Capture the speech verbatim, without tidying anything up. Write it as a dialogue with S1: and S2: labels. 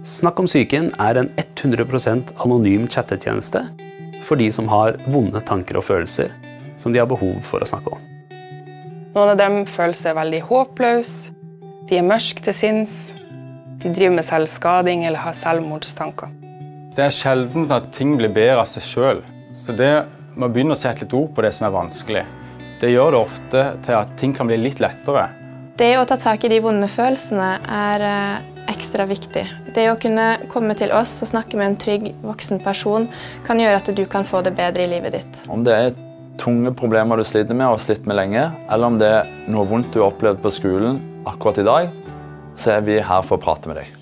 S1: Snakk om psyken er en hundre prosent anonym chattetjeneste for de som har vonde tanker og følelser som de har behov for å snakke om.
S2: Noen av dem føler seg veldig håpløse, de er mørke til sinns, de driver med selvskading eller har selvmordstanker.
S3: Det er sjelden at ting blir bedre av seg selv, så det må begynne å sette litt ord på det som er vanskelig. Det gjør det ofte til at ting kan bli litt lettere.
S4: Det å ta tak i de vonde følelsene er ekstra viktig. Det å kunne komme til oss og snakke med en trygg voksen person kan gjøre at du kan få det bedre i livet ditt.
S5: Om det er tunge problemer du sliter med og har slitt med lenge, eller om det er noe vondt du har opplevd på skolen akkurat i dag, så er vi her for å prate med deg.